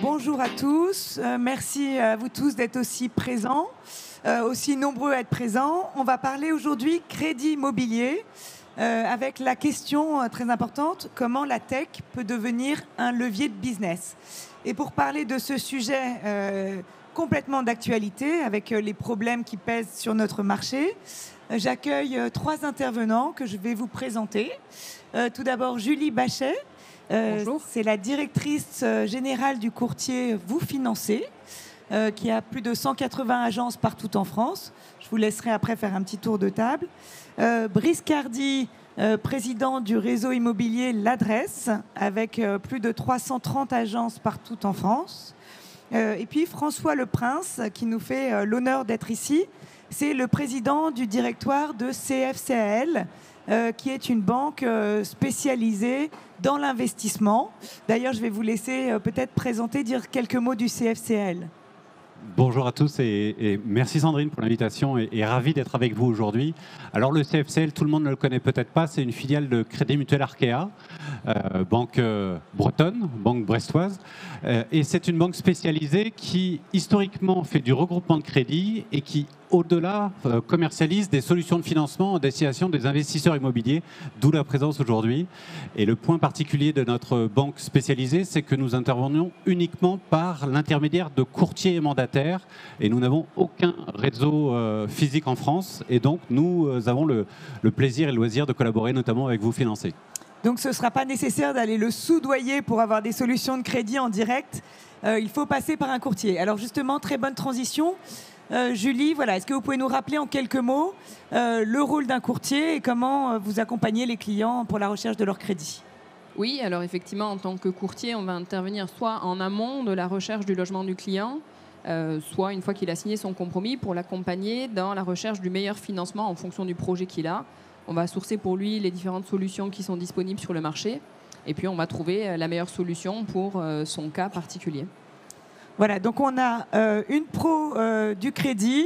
Bonjour à tous. Merci à vous tous d'être aussi présents, aussi nombreux à être présents. On va parler aujourd'hui crédit immobilier avec la question très importante, comment la tech peut devenir un levier de business. Et pour parler de ce sujet complètement d'actualité, avec les problèmes qui pèsent sur notre marché, j'accueille trois intervenants que je vais vous présenter. Tout d'abord, Julie Bachet. C'est la directrice générale du courtier Vous Financez, qui a plus de 180 agences partout en France. Je vous laisserai après faire un petit tour de table. Brice Cardi, président du réseau immobilier L'Adresse, avec plus de 330 agences partout en France. Et puis François Leprince, qui nous fait l'honneur d'être ici. C'est le président du directoire de CFCAL, qui est une banque spécialisée dans l'investissement. D'ailleurs, je vais vous laisser peut-être présenter, dire quelques mots du CFCAL. Bonjour à tous et merci Sandrine pour l'invitation et ravi d'être avec vous aujourd'hui. Alors le CFCAL, tout le monde ne le connaît peut-être pas, c'est une filiale de Crédit Mutuel Arkea, banque bretonne, banque brestoise. Et c'est une banque spécialisée qui historiquement fait du regroupement de crédit et qui au-delà commercialise des solutions de financement en destination des investisseurs immobiliers, d'où la présence aujourd'hui. Et le point particulier de notre banque spécialisée, c'est que nous intervenons uniquement par l'intermédiaire de courtiers et mandataires et nous n'avons aucun réseau physique en France et donc nous avons le plaisir et le loisir de collaborer notamment avec Vous Financez. Donc ce ne sera pas nécessaire d'aller le soudoyer pour avoir des solutions de crédit en direct. Il faut passer par un courtier. Alors justement, très bonne transition. Julie, voilà, est-ce que vous pouvez nous rappeler en quelques mots le rôle d'un courtier et comment vous accompagnez les clients pour la recherche de leur crédit? Oui, alors effectivement, en tant que courtier, on va intervenir soit en amont de la recherche du logement du client, soit une fois qu'il a signé son compromis pour l'accompagner dans la recherche du meilleur financement en fonction du projet qu'il a. On va sourcer pour lui les différentes solutions qui sont disponibles sur le marché et puis on va trouver la meilleure solution pour son cas particulier. Voilà, donc on a une pro du crédit,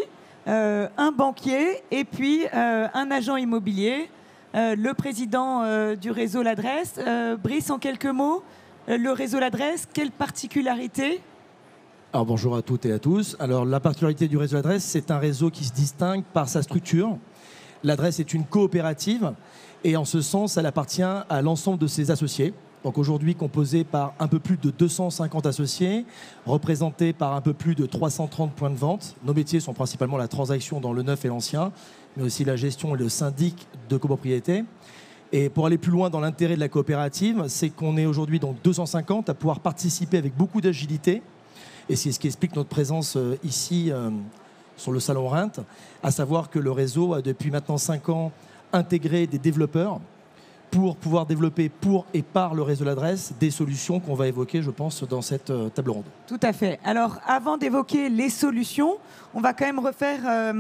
un banquier et puis un agent immobilier, le président du réseau L'Adresse. Brice, en quelques mots, le réseau L'Adresse, quelle particularité? Alors bonjour à toutes et à tous. Alors la particularité du réseau L'Adresse, c'est un réseau qui se distingue par sa structure. L'Adresse est une coopérative et en ce sens, elle appartient à l'ensemble de ses associés. Donc aujourd'hui composée par un peu plus de 250 associés, représentés par un peu plus de 330 points de vente. Nos métiers sont principalement la transaction dans le neuf et l'ancien, mais aussi la gestion et le syndic de copropriété. Et pour aller plus loin dans l'intérêt de la coopérative, c'est qu'on est aujourd'hui donc 250 à pouvoir participer avec beaucoup d'agilité. Et c'est ce qui explique notre présence ici sur le salon Reims, à savoir que le réseau a depuis maintenant 5 ans intégré des développeurs pour pouvoir développer pour et par le réseau L'Adresse des solutions qu'on va évoquer, je pense, dans cette table ronde. Tout à fait. Alors, avant d'évoquer les solutions, on va quand même refaire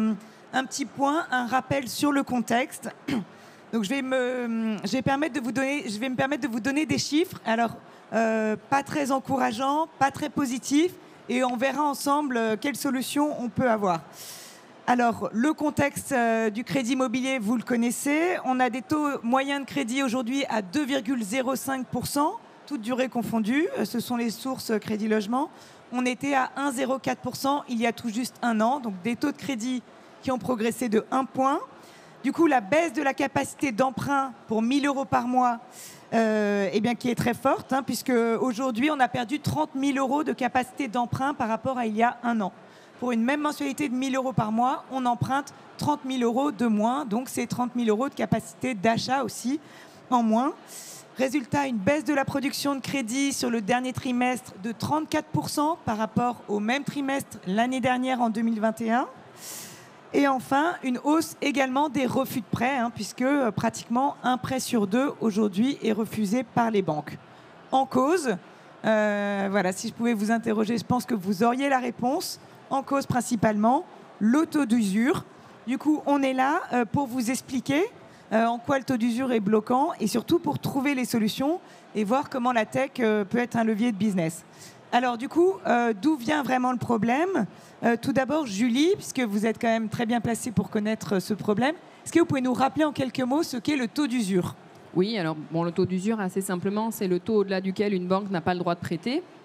un petit point, un rappel sur le contexte. Donc, je vais me permettre de vous donner des chiffres. Alors, pas très encourageants, pas très positifs, et on verra ensemble quelles solutions on peut avoir. Alors, le contexte du crédit immobilier, vous le connaissez. On a des taux moyens de crédit aujourd'hui à 2,05%, toutes durées confondues. Ce sont les sources Crédit Logement. On était à 1,04% il y a tout juste un an. Donc, des taux de crédit qui ont progressé de 1 point. Du coup, la baisse de la capacité d'emprunt pour 1 000 € par mois, eh bien, qui est très forte, puisque aujourd'hui, on a perdu 30 000 € de capacité d'emprunt par rapport à il y a un an. Pour une même mensualité de 1 000 € par mois, on emprunte 30 000 € de moins. Donc, c'est 30 000 € de capacité d'achat aussi en moins. Résultat, une baisse de la production de crédit sur le dernier trimestre de 34% par rapport au même trimestre l'année dernière en 2021. Et enfin, une hausse également des refus de prêts, puisque pratiquement un prêt sur 2 aujourd'hui est refusé par les banques. En cause, voilà, si je pouvais vous interroger, je pense que vous auriez la réponse. En cause principalement le taux d'usure. Du coup, on est là pour vous expliquer en quoi le taux d'usure est bloquant et surtout pour trouver les solutions et voir comment la tech peut être un levier de business. Alors du coup, d'où vient vraiment le problème? Tout d'abord, Julie, puisque vous êtes quand même très bien placée pour connaître ce problème, est-ce que vous pouvez nous rappeler en quelques mots ce qu'est le taux d'usure? Oui, alors bon, le taux d'usure, assez simplement, c'est le taux au-delà duquel une banque n'a pas le droit de prêter.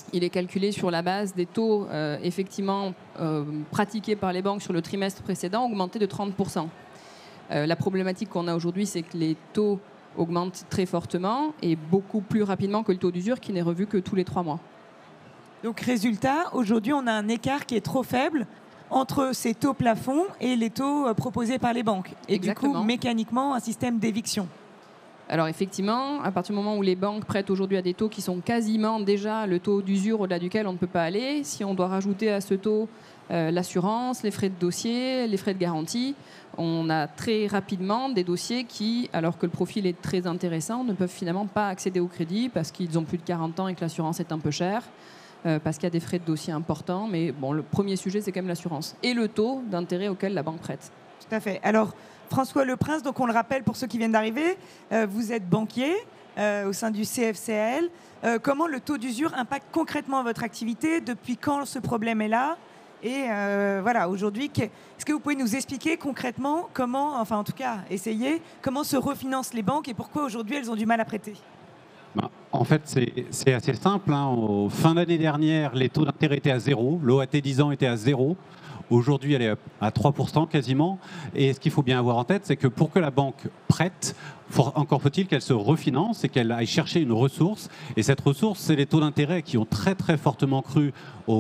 Il est calculé sur la base des taux effectivement pratiqués par les banques sur le trimestre précédent, augmentés de 30%. La problématique qu'on a aujourd'hui, c'est que les taux augmentent très fortement et beaucoup plus rapidement que le taux d'usure qui n'est revu que tous les 3 mois. Donc résultat, aujourd'hui on a un écart qui est trop faible entre ces taux plafonds et les taux proposés par les banques. Et Exactement. du coup, mécaniquement, un système d'éviction. Alors effectivement, à partir du moment où les banques prêtent aujourd'hui à des taux qui sont quasiment déjà le taux d'usure au-delà duquel on ne peut pas aller, si on doit rajouter à ce taux l'assurance, les frais de dossier, les frais de garantie, on a très rapidement des dossiers qui, alors que le profil est très intéressant, ne peuvent finalement pas accéder au crédit parce qu'ils ont plus de 40 ans et que l'assurance est un peu chère, parce qu'il y a des frais de dossier importants. Mais bon, le premier sujet, c'est quand même l'assurance et le taux d'intérêt auquel la banque prête. Tout à fait. Alors, François Leprince, donc on le rappelle pour ceux qui viennent d'arriver, vous êtes banquier au sein du CFCAL. Comment le taux d'usure impacte concrètement votre activité? Depuis quand ce problème est là? Et voilà, aujourd'hui, est-ce que vous pouvez nous expliquer concrètement comment, enfin en tout cas, essayer, comment se refinancent les banques et pourquoi aujourd'hui elles ont du mal à prêter? En fait, c'est assez simple. Au fin d'année dernière, les taux d'intérêt étaient à 0. L'OAT 10 ans était à 0. Aujourd'hui, elle est à 3% quasiment. Et ce qu'il faut bien avoir en tête, c'est que pour que la banque prête, encore faut-il qu'elle se refinance et qu'elle aille chercher une ressource. Et cette ressource, c'est les taux d'intérêt qui ont très très fortement cru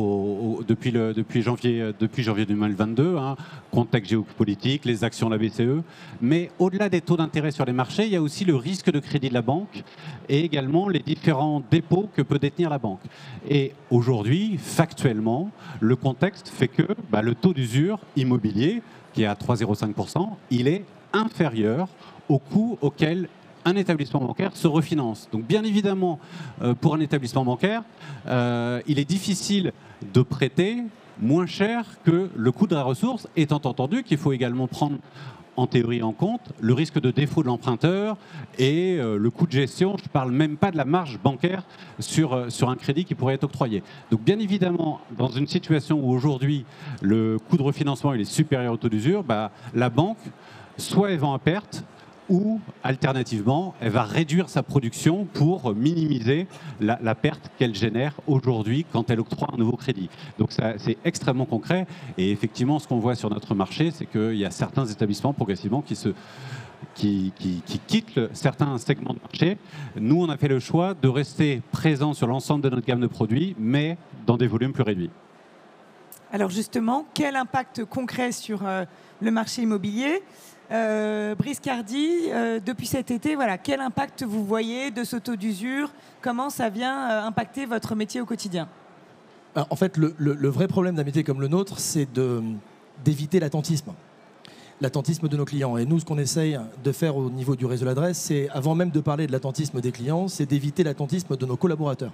depuis janvier 2022, contexte géopolitique, les actions de la BCE. Mais au-delà des taux d'intérêt sur les marchés, il y a aussi le risque de crédit de la banque et également les différents dépôts que peut détenir la banque. Et aujourd'hui, factuellement, le contexte fait que le taux d'usure immobilier, qui est à 3,05%, il est inférieur au coût auquel un établissement bancaire se refinance. Donc bien évidemment, pour un établissement bancaire, il est difficile de prêter moins cher que le coût de la ressource, étant entendu qu'il faut également prendre en théorie en compte le risque de défaut de l'emprunteur et le coût de gestion. Je ne parle même pas de la marge bancaire sur un crédit qui pourrait être octroyé. Donc bien évidemment, dans une situation où aujourd'hui le coût de refinancement il est supérieur au taux d'usure, la banque, soit elle vend à perte, ou alternativement, elle va réduire sa production pour minimiser la perte qu'elle génère aujourd'hui quand elle octroie un nouveau crédit. Donc c'est extrêmement concret. Et effectivement, ce qu'on voit sur notre marché, c'est qu'il y a certains établissements progressivement qui quittent certains segments de marché. Nous, on a fait le choix de rester présents sur l'ensemble de notre gamme de produits, mais dans des volumes plus réduits. Alors justement, quel impact concret sur le marché immobilier? Brice Cardy, depuis cet été, voilà, quel impact vous voyez de ce taux d'usure? Comment ça vient impacter votre métier au quotidien? Alors, en fait, le vrai problème d'un métier comme le nôtre, c'est d'éviter l'attentisme. L'attentisme de nos clients. Et nous, ce qu'on essaye de faire au niveau du réseau L'Adresse, c'est, avant même de parler de l'attentisme des clients, c'est d'éviter l'attentisme de nos collaborateurs.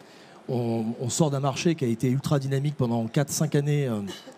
On sort d'un marché qui a été ultra dynamique pendant 4-5 années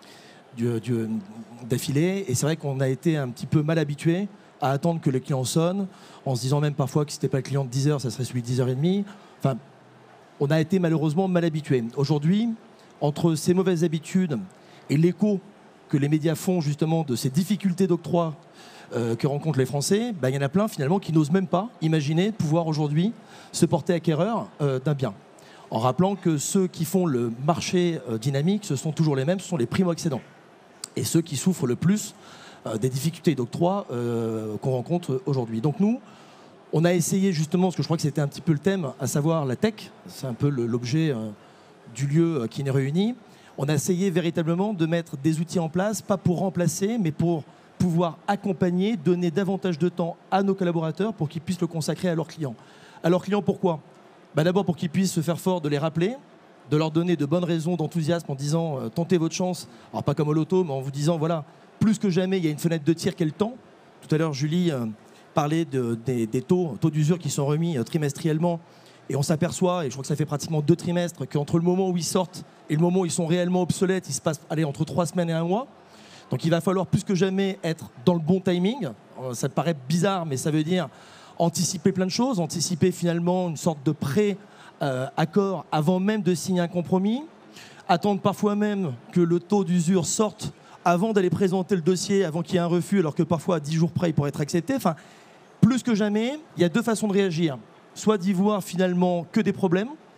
d'affilée. Et c'est vrai qu'on a été un petit peu mal habitué à attendre que les clients sonnent, en se disant même parfois que si ce n'était pas le client de 10h, ça serait celui de 10h30. Enfin, on a été malheureusement mal habitué. Aujourd'hui, entre ces mauvaises habitudes et l'écho que les médias font justement de ces difficultés d'octroi que rencontrent les Français, il y en a plein finalement qui n'osent même pas imaginer pouvoir aujourd'hui se porter acquéreur d'un bien. En rappelant que ceux qui font le marché dynamique, ce sont toujours les mêmes, ce sont les primo-accédants. Et ceux qui souffrent le plus des difficultés d'octroi qu'on rencontre aujourd'hui. Donc nous, on a essayé justement, parce que je crois que c'était un petit peu le thème, à savoir la tech, c'est un peu l'objet du lieu qui nous réunit. On a essayé véritablement de mettre des outils en place, pas pour remplacer, mais pour pouvoir accompagner, donner davantage de temps à nos collaborateurs pour qu'ils puissent le consacrer à leurs clients. À leurs clients, pourquoi ? D'abord pour qu'ils puissent se faire fort de les rappeler, de leur donner de bonnes raisons d'enthousiasme en disant tentez votre chance, alors pas comme au loto, mais en vous disant voilà, plus que jamais il y a une fenêtre de tir, quel temps. Tout à l'heure Julie parlait des taux d'usure qui sont remis trimestriellement et on s'aperçoit, et je crois que ça fait pratiquement 2 trimestres, qu'entre le moment où ils sortent et le moment où ils sont réellement obsolètes, il se passe entre 3 semaines et 1 mois. Donc il va falloir plus que jamais être dans le bon timing. Ça te paraît bizarre, mais ça veut dire anticiper plein de choses, anticiper finalement une sorte de pré-accord avant même de signer un compromis, attendre parfois même que le taux d'usure sorte avant d'aller présenter le dossier, avant qu'il y ait un refus, alors que parfois à 10 jours près il pourrait être accepté. Enfin, plus que jamais, il y a 2 façons de réagir. Soit d'y voir finalement que des problèmes,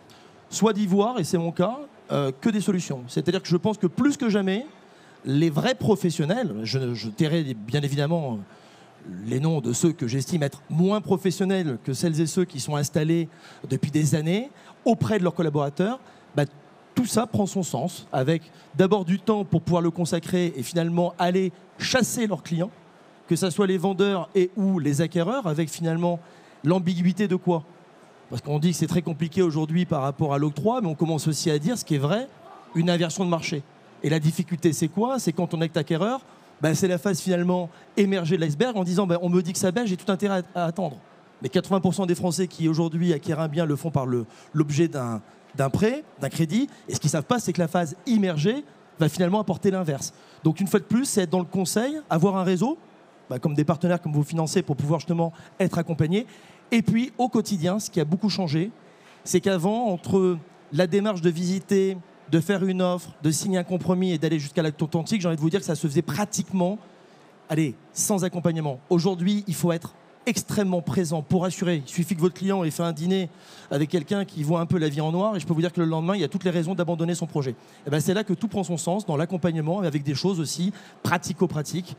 soit d'y voir, et c'est mon cas, que des solutions. C'est-à-dire que je pense que plus que jamais, les vrais professionnels, je tairai bien évidemment les noms de ceux que j'estime être moins professionnels que celles et ceux qui sont installés depuis des années auprès de leurs collaborateurs, tout ça prend son sens, avec d'abord du temps pour pouvoir le consacrer et finalement aller chasser leurs clients, que ce soit les vendeurs et ou les acquéreurs, avec finalement l'ambiguïté de quoi? Parce qu'on dit que c'est très compliqué aujourd'hui par rapport à l'octroi, mais on commence aussi à dire ce qui est vrai, une inversion de marché. Et la difficulté, c'est quoi? C'est quand on est acquéreur, c'est la phase finalement émergée de l'iceberg en disant on me dit que ça baisse, j'ai tout intérêt à attendre. Mais 80% des Français qui aujourd'hui acquièrent un bien le font par l'objet d'un prêt, d'un crédit. Et ce qu'ils ne savent pas, c'est que la phase immergée va finalement apporter l'inverse. Donc une fois de plus, c'est être dans le conseil, avoir un réseau, comme des partenaires comme vous financez pour pouvoir justement être accompagnés. Et puis au quotidien, ce qui a beaucoup changé, c'est qu'avant, entre la démarche de visiter, de faire une offre, de signer un compromis et d'aller jusqu'à l'acte authentique, j'ai envie de vous dire que ça se faisait pratiquement, sans accompagnement. Aujourd'hui, il faut être extrêmement présent pour assurer. Il suffit que votre client ait fait un dîner avec quelqu'un qui voit un peu la vie en noir et je peux vous dire que le lendemain, il y a toutes les raisons d'abandonner son projet. Et c'est là que tout prend son sens, dans l'accompagnement, avec des choses aussi pratico-pratiques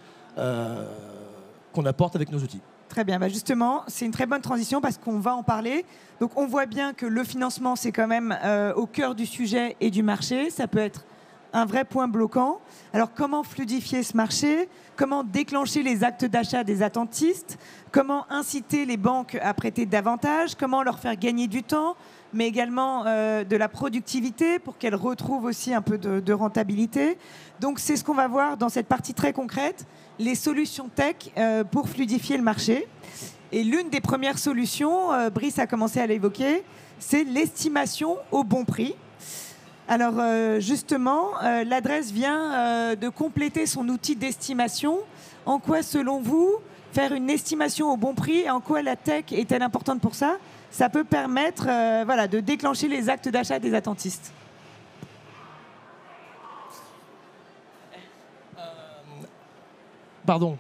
qu'on apporte avec nos outils. Très bien, justement, c'est une très bonne transition parce qu'on va en parler. Donc on voit bien que le financement, c'est quand même au cœur du sujet et du marché. Ça peut être un vrai point bloquant. Alors comment fluidifier ce marché? Comment déclencher les actes d'achat des attentistes? Comment inciter les banques à prêter davantage? Comment leur faire gagner du temps, mais également de la productivité pour qu'elles retrouvent aussi un peu de rentabilité? Donc c'est ce qu'on va voir dans cette partie très concrète, les solutions tech pour fluidifier le marché. Et l'une des premières solutions, Brice a commencé à l'évoquer, c'est l'estimation au bon prix. Alors justement, l'adresse vient de compléter son outil d'estimation. En quoi, selon vous, faire une estimation au bon prix, et en quoi la tech est-elle importante pour ça? Ça peut permettre de déclencher les actes d'achat des attentistes. Pardon.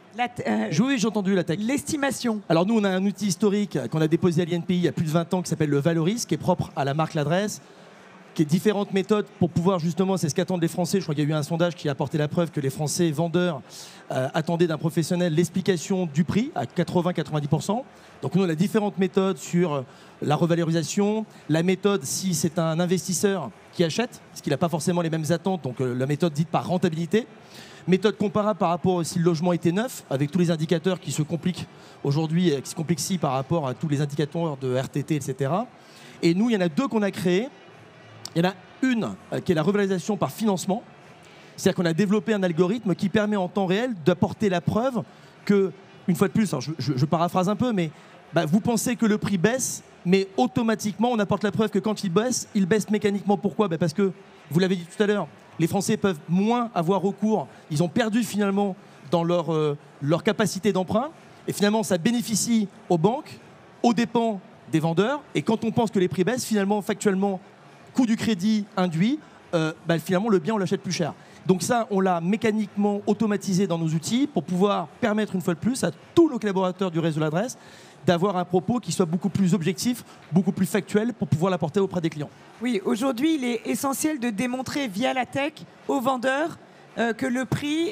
Oui, j'ai entendu la tech. L'estimation. Alors nous, on a un outil historique qu'on a déposé à l'INPI il y a plus de 20 ans qui s'appelle le Valoris, qui est propre à la marque L'Adresse, qui est différentes méthodes pour pouvoir justement, c'est ce qu'attendent les Français. Je crois qu'il y a eu un sondage qui a apporté la preuve que les Français vendeurs attendaient d'un professionnel l'explication du prix à 80-90%. Donc nous, on a différentes méthodes sur la revalorisation, la méthode si c'est un investisseur qui achète, parce qu'il n'a pas forcément les mêmes attentes, donc la méthode dite par rentabilité. Méthode comparable par rapport si le logement était neuf, avec tous les indicateurs qui se compliquent aujourd'hui, qui se complexifient par rapport à tous les indicateurs de RTT, etc. Et nous, il y en a deux qu'on a créés. Il y en a une qui est la revalorisation par financement. C'est-à-dire qu'on a développé un algorithme qui permet en temps réel d'apporter la preuve que, une fois de plus, alors je paraphrase un peu, mais vous pensez que le prix baisse, mais automatiquement, on apporte la preuve que quand il baisse mécaniquement. Pourquoi? Parce que, vous l'avez dit tout à l'heure, les Français peuvent moins avoir recours. Ils ont perdu finalement dans leur capacité d'emprunt. Et finalement, ça bénéficie aux banques, aux dépens des vendeurs. Et quand on pense que les prix baissent, finalement, factuellement, coût du crédit induit, finalement, le bien, on l'achète plus cher. Donc ça, on l'a mécaniquement automatisé dans nos outils pour pouvoir permettre, une fois de plus, à tous nos collaborateurs du réseau L'Adresse d'avoir un propos qui soit beaucoup plus objectif, beaucoup plus factuel pour pouvoir l'apporter auprès des clients. Oui, aujourd'hui, il est essentiel de démontrer via la tech aux vendeurs que le prix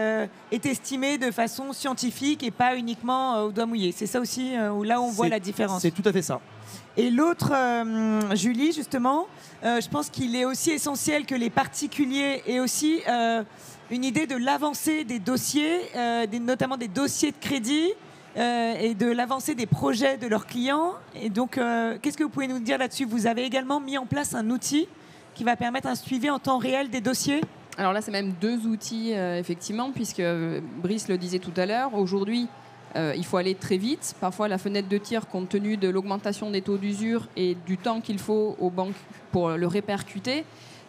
est estimé de façon scientifique et pas uniquement au doigt mouillé. C'est ça aussi où là on voit la différence. C'est tout à fait ça. Et l'autre, Julie, justement, je pense qu'il est aussi essentiel que les particuliers aient aussi une idée de l'avancée des dossiers, notamment des dossiers de crédit, et de l'avancée des projets de leurs clients. Et donc, qu'est-ce que vous pouvez nous dire là-dessus? Vous avez également mis en place un outil qui va permettre un suivi en temps réel des dossiers? Alors là, c'est même deux outils, effectivement, puisque Brice le disait tout à l'heure. Aujourd'hui, il faut aller très vite. Parfois, la fenêtre de tir, compte tenu de l'augmentation des taux d'usure et du temps qu'il faut aux banques pour le répercuter,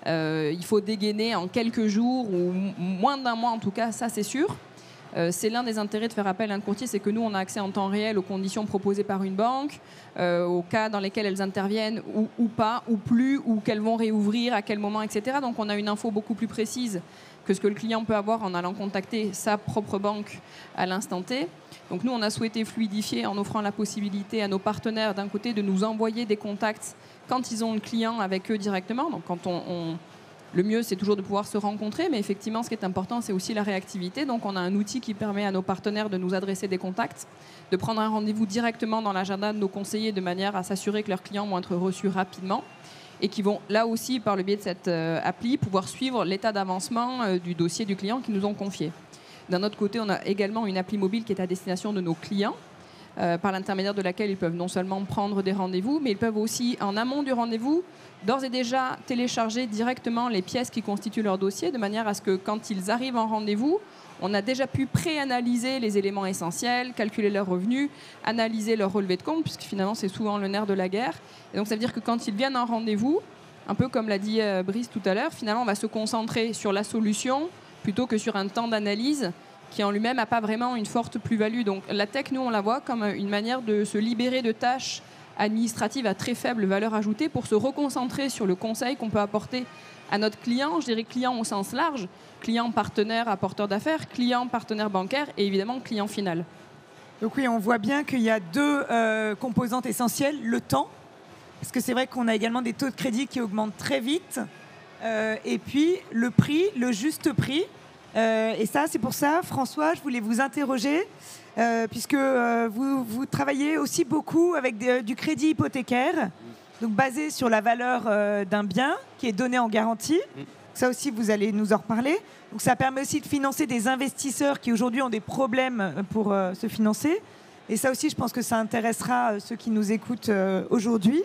il faut dégainer en quelques jours ou moins d'un mois, en tout cas, ça c'est sûr. C'est l'un des intérêts de faire appel à un courtier, c'est que nous, on a accès en temps réel aux conditions proposées par une banque, aux cas dans lesquels elles interviennent ou pas, ou plus, ou qu'elles vont réouvrir, à quel moment, etc. Donc on a une info beaucoup plus précise que ce que le client peut avoir en allant contacter sa propre banque à l'instant T. Donc nous, on a souhaité fluidifier en offrant la possibilité à nos partenaires, d'un côté, de nous envoyer des contacts quand ils ont le client avec eux directement. Donc quand le mieux, c'est toujours de pouvoir se rencontrer, mais effectivement, ce qui est important, c'est aussi la réactivité. Donc on a un outil qui permet à nos partenaires de nous adresser des contacts, de prendre un rendez-vous directement dans l'agenda de nos conseillers de manière à s'assurer que leurs clients vont être reçus rapidement et qui vont, là aussi, par le biais de cette appli, pouvoir suivre l'état d'avancement du dossier du client qu'ils nous ont confié. D'un autre côté, on a également une appli mobile qui est à destination de nos clients, par l'intermédiaire de laquelle ils peuvent non seulement prendre des rendez-vous, mais ils peuvent aussi, en amont du rendez-vous, d'ores et déjà télécharger directement les pièces qui constituent leur dossier, de manière à ce que quand ils arrivent en rendez-vous, on a déjà pu pré-analyser les éléments essentiels, calculer leurs revenus, analyser leur relevé de compte, puisque finalement c'est souvent le nerf de la guerre. Et donc ça veut dire que quand ils viennent en rendez-vous, un peu comme l'a dit Brice tout à l'heure, finalement on va se concentrer sur la solution plutôt que sur un temps d'analyse qui en lui-même n'a pas vraiment une forte plus-value. Donc la tech, nous, on la voit comme une manière de se libérer de tâches administratives à très faible valeur ajoutée pour se reconcentrer sur le conseil qu'on peut apporter à notre client, je dirais client au sens large, client partenaire apporteur d'affaires, client partenaire bancaire et évidemment client final. Donc oui, on voit bien qu'il y a deux composantes essentielles, le temps, parce que c'est vrai qu'on a également des taux de crédit qui augmentent très vite, et puis le prix, le juste prix. Et ça, c'est pour ça, François, je voulais vous interroger, puisque vous travaillez aussi beaucoup avec du crédit hypothécaire, donc basé sur la valeur d'un bien qui est donné en garantie. Ça aussi, vous allez nous en reparler. Donc ça permet aussi de financer des investisseurs qui aujourd'hui ont des problèmes pour se financer. Et ça aussi, je pense que ça intéressera ceux qui nous écoutent aujourd'hui.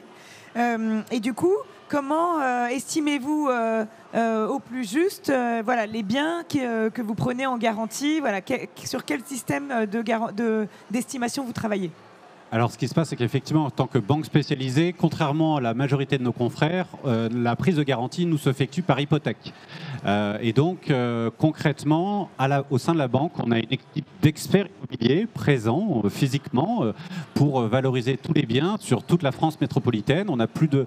Et du coup, comment estimez-vous au plus juste les biens que vous prenez en garantie, sur quel système d'estimation vous travaillez? Alors, ce qui se passe, c'est qu'effectivement, en tant que banque spécialisée, contrairement à la majorité de nos confrères, la prise de garantie nous s'effectue par hypothèque. Et donc, concrètement, au sein de la banque, on a une équipe d'experts immobiliers présents physiquement pour valoriser tous les biens sur toute la France métropolitaine. On a plus de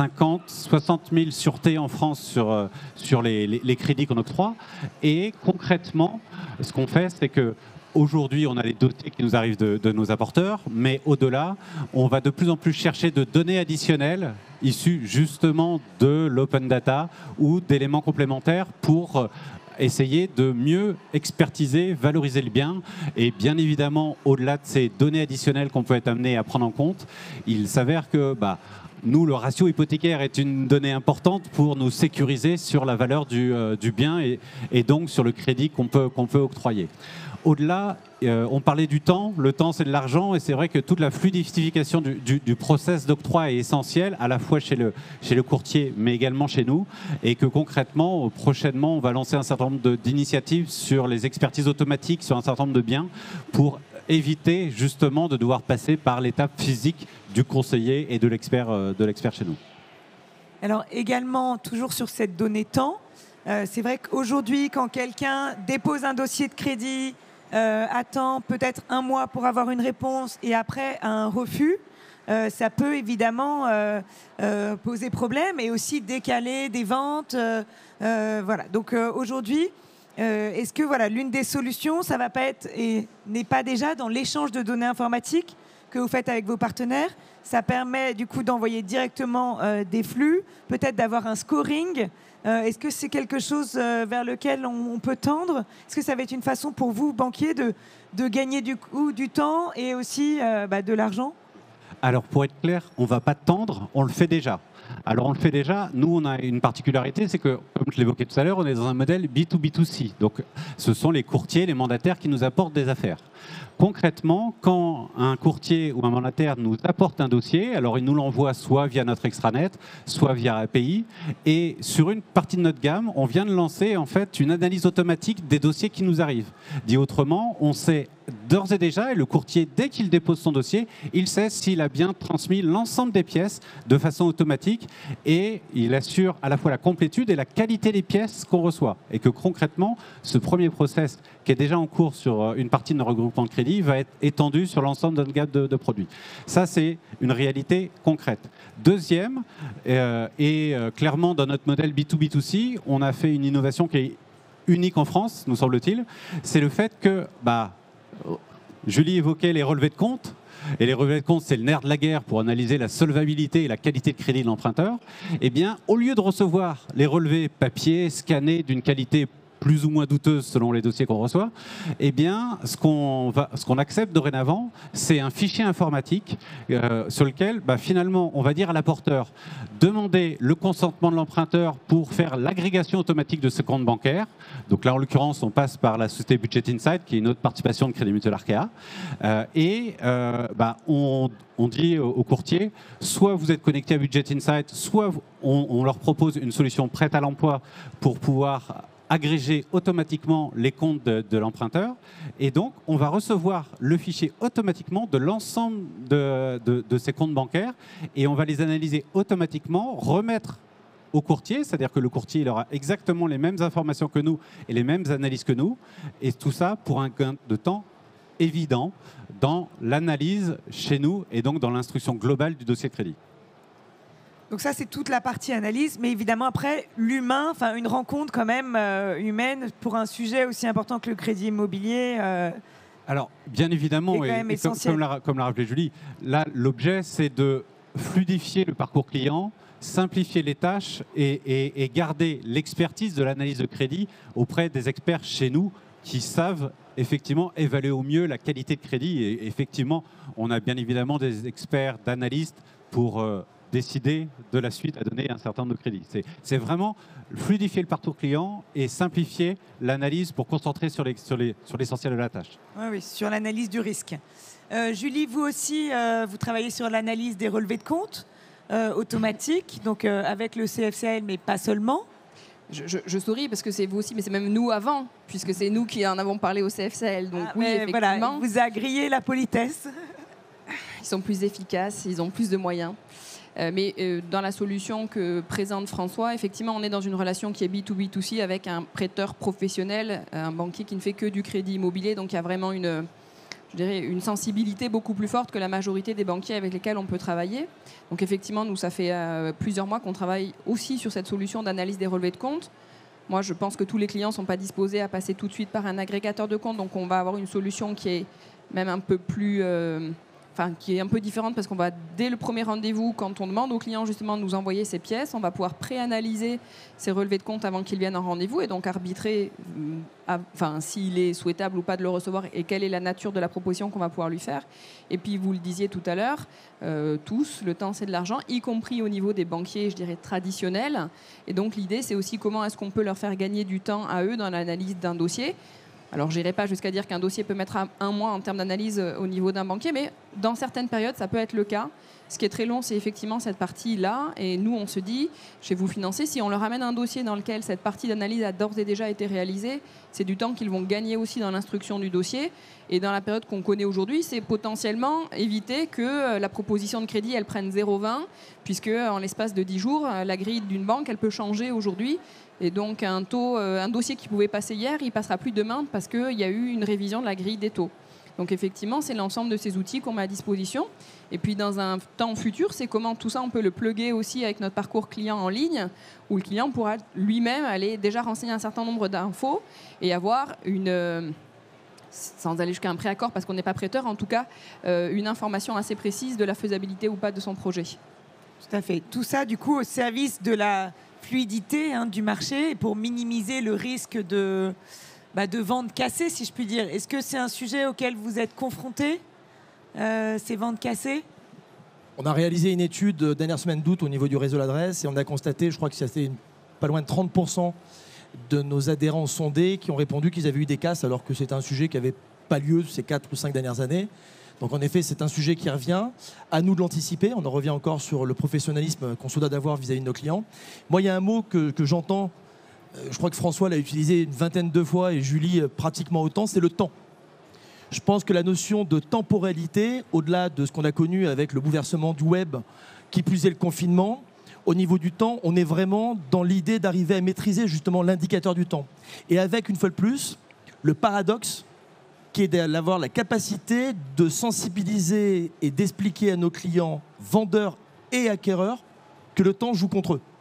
60 000 sûretés en France sur les crédits qu'on octroie. Et concrètement, ce qu'on fait, c'est que aujourd'hui, on a les dossiers qui nous arrivent de nos apporteurs, mais au-delà, on va de plus en plus chercher de données additionnelles issues justement de l'open data ou d'éléments complémentaires pour essayer de mieux expertiser, valoriser le bien. Et bien évidemment, au-delà de ces données additionnelles qu'on peut être amené à prendre en compte, il s'avère que nous, le ratio hypothécaire est une donnée importante pour nous sécuriser sur la valeur du bien et donc sur le crédit qu'on peut octroyer. Au-delà, on parlait du temps. Le temps, c'est de l'argent. Et c'est vrai que toute la fluidification du process d'octroi est essentielle, à la fois chez le courtier, mais également chez nous. Et que concrètement, prochainement, on va lancer un certain nombre d'initiatives sur les expertises automatiques sur un certain nombre de biens pour éviter justement de devoir passer par l'étape physique du conseiller et de l'expert chez nous. Alors également, toujours sur cette donnée temps, c'est vrai qu'aujourd'hui, quand quelqu'un dépose un dossier de crédit, attend peut-être un mois pour avoir une réponse et après un refus, ça peut évidemment poser problème et aussi décaler des ventes. Donc aujourd'hui, est-ce que l'une des solutions, ça va pas être et n'est pas déjà dans l'échange de données informatiques que vous faites avec vos partenaires? Ça permet du coup d'envoyer directement des flux, peut-être d'avoir un scoring. Est-ce que c'est quelque chose vers lequel on peut tendre? Est-ce que ça va être une façon pour vous, banquiers, de gagner du temps et aussi de l'argent? Alors, pour être clair, on ne va pas tendre, on le fait déjà. Alors, on le fait déjà. Nous, on a une particularité, c'est que, comme je l'évoquais tout à l'heure, on est dans un modèle B2B2C. Donc, ce sont les courtiers, les mandataires qui nous apportent des affaires. Concrètement, quand un courtier ou un mandataire nous apporte un dossier, alors il nous l'envoie soit via notre extranet, soit via API. Et sur une partie de notre gamme, on vient de lancer en fait une analyse automatique des dossiers qui nous arrivent. Dit autrement, on sait d'ores et déjà, et le courtier, dès qu'il dépose son dossier, il sait s'il a bien transmis l'ensemble des pièces de façon automatique et il assure à la fois la complétude et la qualité des pièces qu'on reçoit. Et que concrètement, ce premier process qui est déjà en cours sur une partie de nos regroupements de crédit va être étendu sur l'ensemble de notre gamme de produits. Ça, c'est une réalité concrète. Deuxième, clairement dans notre modèle B2B2C, on a fait une innovation qui est unique en France, nous semble-t-il, c'est le fait que, Julie évoquait les relevés de compte. Et les relevés de compte, c'est le nerf de la guerre pour analyser la solvabilité et la qualité de crédit de l'emprunteur. Eh bien, au lieu de recevoir les relevés papier, scannés, d'une qualité plus ou moins douteuse selon les dossiers qu'on reçoit, eh bien, ce qu'on accepte dorénavant, c'est un fichier informatique sur lequel, finalement, on va dire à l'apporteur, demander le consentement de l'emprunteur pour faire l'agrégation automatique de ce compte bancaire. Donc là, en l'occurrence, on passe par la société Budget Insight, qui est une autre participation de Crédit Mutuel Arkea. On dit au courtier, soit vous êtes connecté à Budget Insight, soit on leur propose une solution prête à l'emploi pour pouvoir agréger automatiquement les comptes de l'emprunteur. Et donc, on va recevoir le fichier automatiquement de l'ensemble de ces comptes bancaires et on va les analyser automatiquement, remettre au courtier, c'est-à-dire que le courtier il aura exactement les mêmes informations que nous et les mêmes analyses que nous. Et tout ça pour un gain de temps évident dans l'analyse chez nous et donc dans l'instruction globale du dossier de crédit. Donc ça, c'est toute la partie analyse, mais évidemment après, l'humain, une rencontre quand même humaine pour un sujet aussi important que le crédit immobilier. Alors, bien évidemment, comme l'a rappelé Julie, là, l'objet, c'est de fluidifier le parcours client, simplifier les tâches et garder l'expertise de l'analyse de crédit auprès des experts chez nous qui savent effectivement évaluer au mieux la qualité de crédit. Et effectivement, on a bien évidemment des experts, d'analystes pour décider de la suite à donner un certain nombre de crédits. C'est vraiment fluidifier le parcours client et simplifier l'analyse pour concentrer sur l'essentiel de la tâche. Oui, sur l'analyse du risque. Julie, vous aussi, vous travaillez sur l'analyse des relevés de compte automatiques, donc avec le CFCL, mais pas seulement. Je souris parce que c'est vous aussi, mais c'est même nous avant, puisque c'est nous qui en avons parlé au CFCL. Donc oui, effectivement. Voilà, vous a grillé la politesse. Ils sont plus efficaces, ils ont plus de moyens. Mais dans la solution que présente François, effectivement, on est dans une relation qui est B2B2C avec un prêteur professionnel, un banquier qui ne fait que du crédit immobilier. Donc il y a vraiment une sensibilité beaucoup plus forte que la majorité des banquiers avec lesquels on peut travailler. Donc effectivement, nous, ça fait plusieurs mois qu'on travaille aussi sur cette solution d'analyse des relevés de compte. Moi, je pense que tous les clients ne sont pas disposés à passer tout de suite par un agrégateur de compte. Donc on va avoir une solution qui est même un peu plus... qui est un peu différente parce qu'on va, dès le premier rendez-vous, quand on demande au client justement de nous envoyer ses pièces, on va pouvoir préanalyser ses relevés de compte avant qu'il vienne en rendez-vous et donc arbitrer s'il est souhaitable ou pas de le recevoir et quelle est la nature de la proposition qu'on va pouvoir lui faire. Et puis, vous le disiez tout à l'heure, tous, le temps c'est de l'argent, y compris au niveau des banquiers, je dirais, traditionnels. Et donc, l'idée, c'est aussi comment est-ce qu'on peut leur faire gagner du temps à eux dans l'analyse d'un dossier. Alors, je n'irai pas jusqu'à dire qu'un dossier peut mettre un mois en termes d'analyse au niveau d'un banquier, mais dans certaines périodes, ça peut être le cas. Ce qui est très long, c'est effectivement cette partie-là. Et nous, on se dit, chez Vous Financer, si on leur amène un dossier dans lequel cette partie d'analyse a d'ores et déjà été réalisée, c'est du temps qu'ils vont gagner aussi dans l'instruction du dossier. Et dans la période qu'on connaît aujourd'hui, c'est potentiellement éviter que la proposition de crédit, elle prenne 0,20, puisque en l'espace de 10 jours, la grille d'une banque, elle peut changer aujourd'hui. Et donc, un dossier qui pouvait passer hier, il ne passera plus demain parce qu'il y a eu une révision de la grille des taux. Donc, effectivement, c'est l'ensemble de ces outils qu'on met à disposition. Et puis, dans un temps futur, c'est comment tout ça, on peut le plugger aussi avec notre parcours client en ligne, où le client pourra lui-même aller déjà renseigner un certain nombre d'infos et avoir sans aller jusqu'à un préaccord parce qu'on n'est pas prêteur, en tout cas, une information assez précise de la faisabilité ou pas de son projet. Tout à fait. Tout ça, du coup, au service de la fluidité du marché et pour minimiser le risque de ventes cassées, si je puis dire. Est-ce que c'est un sujet auquel vous êtes confrontés, ces ventes cassées ? On a réalisé une étude dernière semaine d'août au niveau du réseau l'adresse et on a constaté, je crois que c'était pas loin de 30% de nos adhérents sondés qui ont répondu qu'ils avaient eu des casses alors que c'était un sujet qui n'avait pas lieu ces 4 ou 5 dernières années. Donc en effet, c'est un sujet qui revient. À nous de l'anticiper. On en revient encore sur le professionnalisme qu'on se doit d'avoir vis-à-vis de nos clients. Moi, il y a un mot que j'entends, je crois que François l'a utilisé une vingtaine de fois et Julie pratiquement autant, c'est le temps. Je pense que la notion de temporalité, au-delà de ce qu'on a connu avec le bouleversement du web, qui plus est le confinement, au niveau du temps, on est vraiment dans l'idée d'arriver à maîtriser justement l'indicateur du temps. Et avec, une fois de plus, le paradoxe qui est d'avoir la capacité de sensibiliser et d'expliquer à nos clients, vendeurs et acquéreurs, que le temps joue contre eux.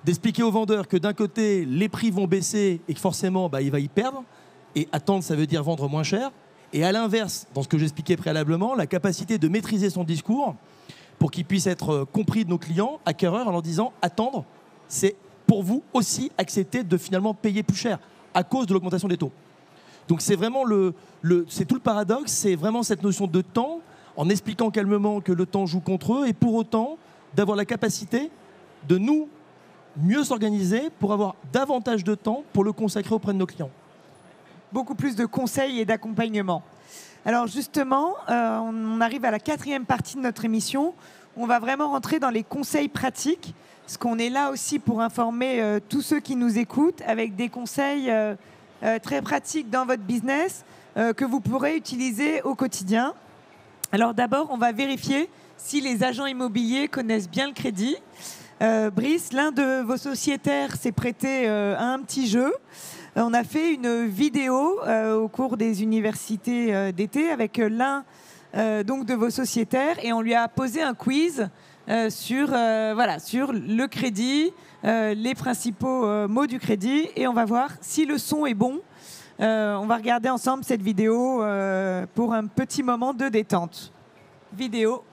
d'expliquer au vendeur que d'un côté, les prix vont baisser et que forcément, il va y perdre. Et attendre, ça veut dire vendre moins cher. Et à l'inverse, dans ce que j'expliquais préalablement, la capacité de maîtriser son discours pour qu'il puisse être compris de nos clients, acquéreurs, en leur disant attendre, c'est pour vous aussi accepter de finalement payer plus cher à cause de l'augmentation des taux. Donc c'est vraiment c'est tout le paradoxe, c'est vraiment cette notion de temps, en expliquant calmement que le temps joue contre eux, et pour autant d'avoir la capacité de nous mieux s'organiser pour avoir davantage de temps pour le consacrer auprès de nos clients. Beaucoup plus de conseils et d'accompagnement. Alors justement, on arrive à la 4e partie de notre émission. On va vraiment rentrer dans les conseils pratiques, parce qu'on est là aussi pour informer tous ceux qui nous écoutent avec des conseils très pratiques dans votre business que vous pourrez utiliser au quotidien. Alors d'abord, on va vérifier si les agents immobiliers connaissent bien le crédit. Brice, l'un de vos sociétaires s'est prêté à un petit jeu. On a fait une vidéo au cours des universités d'été avec l'un donc de vos sociétaires et on lui a posé un quiz sur le crédit, les principaux mots du crédit et on va voir si le son est bon. On va regarder ensemble cette vidéo pour un petit moment de détente. Vidéo.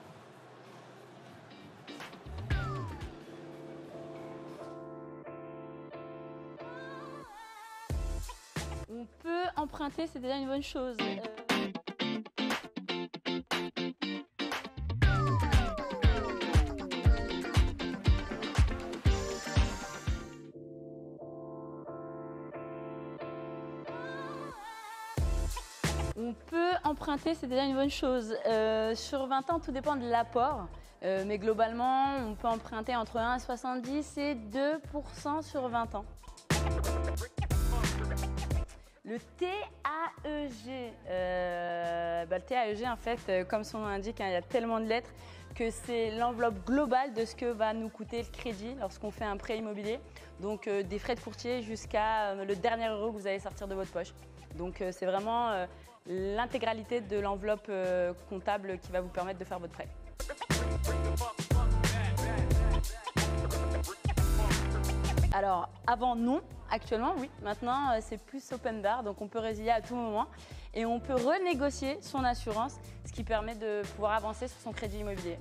On peut emprunter, c'est déjà une bonne chose. On peut emprunter, c'est déjà une bonne chose. Sur 20 ans, tout dépend de l'apport. Mais globalement, on peut emprunter entre 1,70 et 2% sur 20 ans. Le TAEG, le TAEG, en fait, comme son nom l'indique, il y a tellement de lettres que c'est l'enveloppe globale de ce que va nous coûter le crédit lorsqu'on fait un prêt immobilier. Donc des frais de courtier jusqu'à le dernier euro que vous allez sortir de votre poche. Donc c'est vraiment l'intégralité de l'enveloppe comptable qui va vous permettre de faire votre prêt. Alors, avant, non. Actuellement, oui. Maintenant, c'est plus open bar, donc on peut résilier à tout moment. Et on peut renégocier son assurance, ce qui permet de pouvoir avancer sur son crédit immobilier.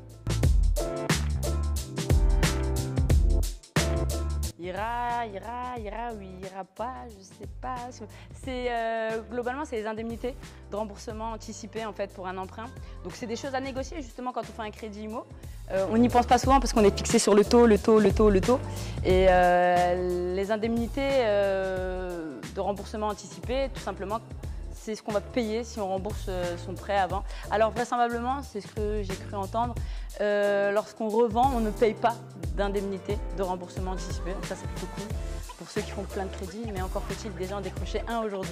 Ira ou ira pas, je sais pas. Globalement, c'est les indemnités de remboursement anticipé en fait, pour un emprunt. Donc, c'est des choses à négocier justement quand on fait un crédit IMO. On n'y pense pas souvent parce qu'on est fixé sur le taux. Et les indemnités de remboursement anticipé, tout simplement, c'est ce qu'on va payer si on rembourse son prêt avant. Alors vraisemblablement, c'est ce que j'ai cru entendre, lorsqu'on revend, on ne paye pas d'indemnité de remboursement anticipé. Donc ça, c'est plutôt cool pour ceux qui font plein de crédits, mais encore faut-il déjà en décrocher un aujourd'hui.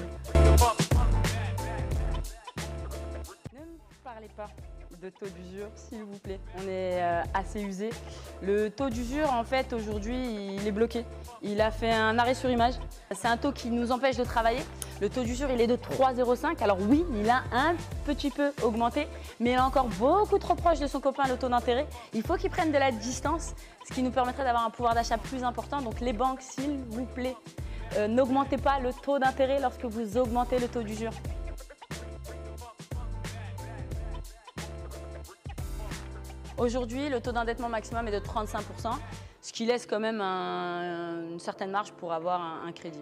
Ne me parlez pas de taux d'usure, s'il vous plaît. On est assez usé. Le taux d'usure, en fait, aujourd'hui, il est bloqué. Il a fait un arrêt sur image. C'est un taux qui nous empêche de travailler. Le taux d'usure, il est de 3,05. Alors oui, il a un petit peu augmenté, mais il est encore beaucoup trop proche de son copain, le taux d'intérêt. Il faut qu'il prenne de la distance, ce qui nous permettrait d'avoir un pouvoir d'achat plus important. Donc les banques, s'il vous plaît, n'augmentez pas le taux d'intérêt lorsque vous augmentez le taux d'usure. Aujourd'hui, le taux d'endettement maximum est de 35%, ce qui laisse quand même une certaine marge pour avoir un crédit.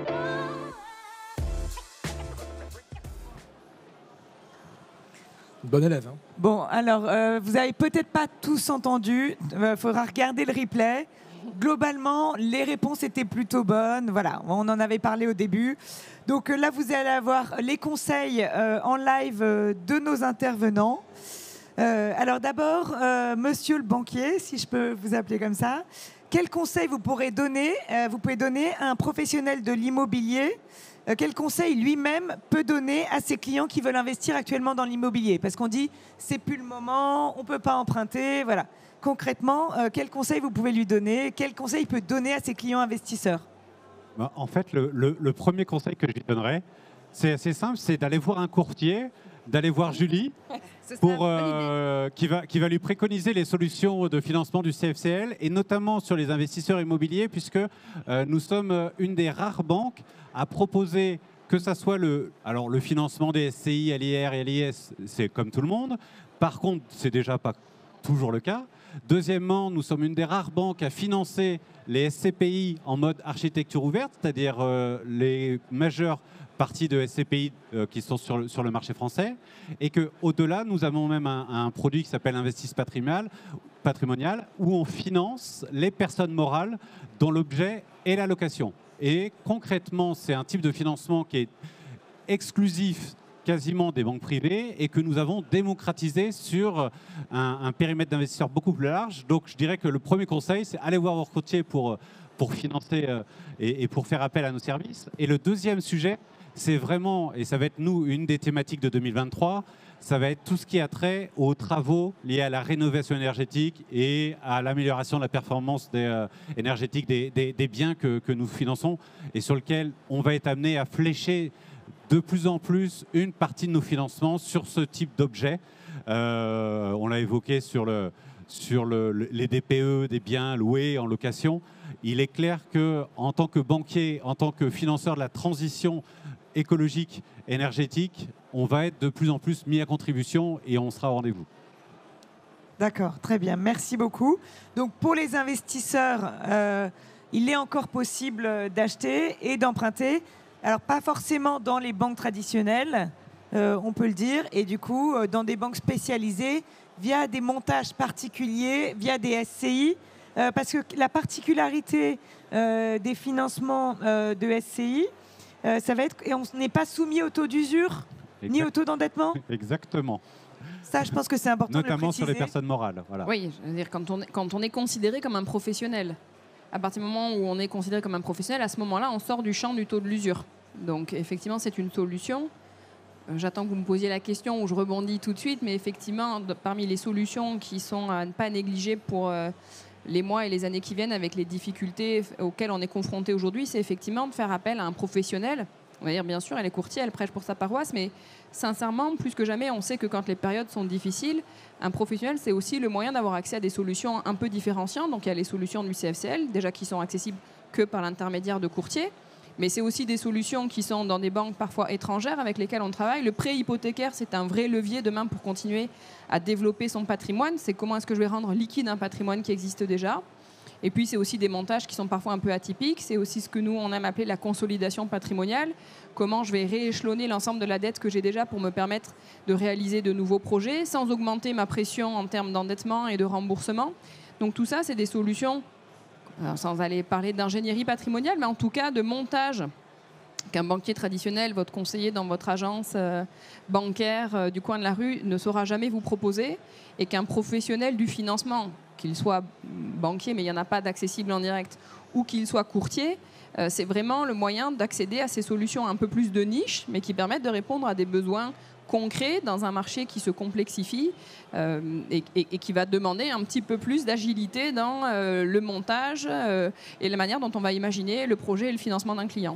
Bon élève. Hein. Bon, alors, vous n'avez peut-être pas tous entendu. Il faudra regarder le replay. Globalement, les réponses étaient plutôt bonnes. Voilà, on en avait parlé au début. Donc là, vous allez avoir les conseils en live de nos intervenants. Alors d'abord, monsieur le banquier, si je peux vous appeler comme ça, quel conseil vous pouvez donner à un professionnel de l'immobilier? Quel conseil lui-même peut donner à ses clients qui veulent investir actuellement dans l'immobilier? Parce qu'on dit, c'est plus le moment, on ne peut pas emprunter, voilà. Concrètement, quel conseil vous pouvez lui donner? Quel conseil il peut donner à ses clients investisseurs? En fait, le premier conseil que je lui donnerais, c'est assez simple, c'est d'aller voir un courtier d'aller voir Julie qui va lui préconiser les solutions de financement du CFCL et notamment sur les investisseurs immobiliers puisque nous sommes une des rares banques à proposer que ça soit le financement des SCI, LIR et LIS, c'est comme tout le monde. Par contre, c'est déjà pas toujours le cas. Deuxièmement, nous sommes une des rares banques à financer les SCPI en mode architecture ouverte, c'est-à-dire les majeures parties de SCPI qui sont sur le marché français. Et qu'au-delà, nous avons même un produit qui s'appelle Investis Patrimonial, où on finance les personnes morales dont l'objet est la location. Et concrètement, c'est un type de financement qui est exclusif quasiment des banques privées et que nous avons démocratisé sur un périmètre d'investisseurs beaucoup plus large. Donc je dirais que le premier conseil, c'est aller voir vos courtiers pour financer et pour faire appel à nos services. Et le deuxième sujet, c'est vraiment, et ça va être une des thématiques de 2023, ça va être tout ce qui a trait aux travaux liés à la rénovation énergétique et à l'amélioration de la performance énergétique des biens que nous finançons et sur lesquels on va être amené à flécher de plus en plus une partie de nos financements sur ce type d'objet. On l'a évoqué sur les DPE, des biens loués en location. Il est clair qu'en tant que banquier, en tant que financeur de la transition écologique, énergétique, on va être de plus en plus mis à contribution et on sera au rendez-vous. D'accord, très bien, merci beaucoup. Donc pour les investisseurs, il est encore possible d'acheter et d'emprunter. Alors pas forcément dans les banques traditionnelles, on peut le dire, et du coup dans des banques spécialisées via des montages particuliers, via des SCI, parce que la particularité des financements de SCI, ça va être, et on n'est pas soumis au taux d'usure ni au taux d'endettement. Exactement. Ça, je pense que c'est important de le notamment préciser. sur les personnes morales. Voilà. Oui, je veux dire, quand on est considéré comme un professionnel, à partir du moment où on est considéré comme un professionnel, à ce moment-là, on sort du champ du taux de l'usure. Donc, effectivement, c'est une solution. J'attends que vous me posiez la question où je rebondis tout de suite, mais effectivement, parmi les solutions qui sont à ne pas négliger pour les mois et les années qui viennent avec les difficultés auxquelles on est confronté aujourd'hui, c'est effectivement de faire appel à un professionnel. On va dire, bien sûr, elle est courtier, elle prêche pour sa paroisse, mais sincèrement, plus que jamais, on sait que quand les périodes sont difficiles, un professionnel, c'est aussi le moyen d'avoir accès à des solutions un peu différenciantes. Donc, il y a les solutions du CFCL, déjà qui sont accessibles que par l'intermédiaire de courtiers, mais c'est aussi des solutions qui sont dans des banques parfois étrangères avec lesquelles on travaille. Le prêt hypothécaire, c'est un vrai levier demain pour continuer à développer son patrimoine. C'est comment est-ce que je vais rendre liquide un patrimoine qui existe déjà. Et puis, c'est aussi des montages qui sont parfois un peu atypiques. C'est aussi ce que nous, on aime appeler la consolidation patrimoniale. Comment je vais rééchelonner l'ensemble de la dette que j'ai déjà pour me permettre de réaliser de nouveaux projets sans augmenter ma pression en termes d'endettement et de remboursement. Donc, tout ça, c'est des solutions, sans aller parler d'ingénierie patrimoniale, mais en tout cas de montage qu'un banquier traditionnel, votre conseiller dans votre agence bancaire du coin de la rue ne saura jamais vous proposer, et qu'un professionnel du financement, qu'il soit banquier, mais il n'y en a pas d'accessible en direct, ou qu'il soit courtier, c'est vraiment le moyen d'accéder à ces solutions un peu plus de niche, mais qui permettent de répondre à des besoins concrets dans un marché qui se complexifie et qui va demander un petit peu plus d'agilité dans le montage et la manière dont on va imaginer le projet et le financement d'un client.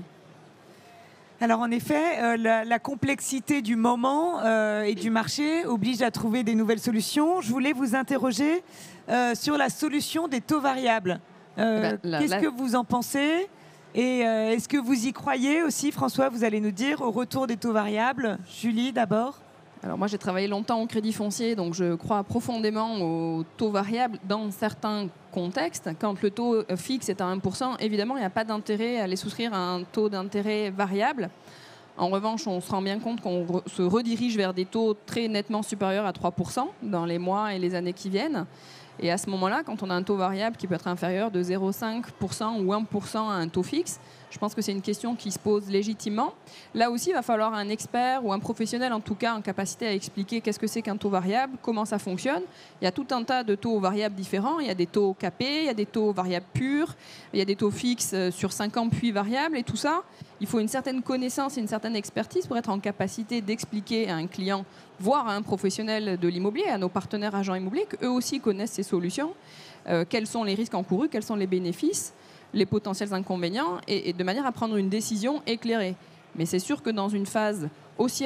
Alors en effet, la complexité du moment et du marché oblige à trouver des nouvelles solutions. Je voulais vous interroger sur la solution des taux variables. Qu'est-ce que vous en pensez ? Et est-ce que vous y croyez aussi, François? Vous allez nous dire au retour des taux variables. Julie, d'abord. Alors moi, j'ai travaillé longtemps au crédit foncier, donc je crois profondément aux taux variables dans certains contextes. Quand le taux fixe est à 1%, évidemment, il n'y a pas d'intérêt à aller souscrire à un taux d'intérêt variable. En revanche, on se rend bien compte qu'on se redirige vers des taux très nettement supérieurs à 3% dans les mois et les années qui viennent. Et à ce moment-là, quand on a un taux variable qui peut être inférieur de 0,5% ou 1% à un taux fixe, je pense que c'est une question qui se pose légitimement. Là aussi, il va falloir un expert ou un professionnel, en tout cas, en capacité à expliquer qu'est-ce que c'est qu'un taux variable, comment ça fonctionne. Il y a tout un tas de taux variables différents. Il y a des taux capés, il y a des taux variables purs, il y a des taux fixes sur 5 ans puis variables. Et tout ça, il faut une certaine connaissance et une certaine expertise pour être en capacité d'expliquer à un client, voire à un professionnel de l'immobilier, à nos partenaires agents immobiliers, qu'eux aussi connaissent ces solutions, quels sont les risques encourus, quels sont les bénéfices, les potentiels inconvénients, et de manière à prendre une décision éclairée. Mais c'est sûr que dans une phase haussière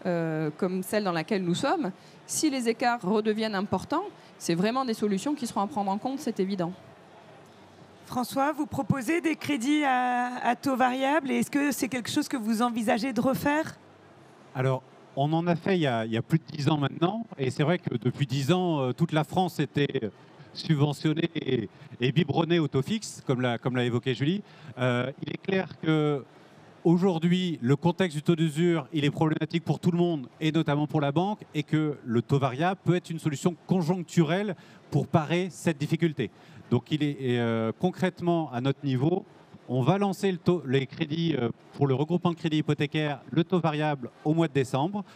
comme celle dans laquelle nous sommes, si les écarts redeviennent importants, c'est vraiment des solutions qui seront à prendre en compte, c'est évident. François, vous proposez des crédits à taux variable et est-ce que c'est quelque chose que vous envisagez de refaire? Alors, on en a fait il y a plus de 10 ans maintenant. Et c'est vrai que depuis 10 ans, toute la France était subventionnée et biberonnée au taux fixe, comme l'a évoqué Julie. Il est clair qu'aujourd'hui, le contexte du taux d'usure, il est problématique pour tout le monde, et notamment pour la banque, et que le taux variable peut être une solution conjoncturelle pour parer cette difficulté. Donc, il est concrètement, à notre niveau, on va lancer les crédits pour le regroupement de crédits hypothécaires, le taux variable au mois de décembre.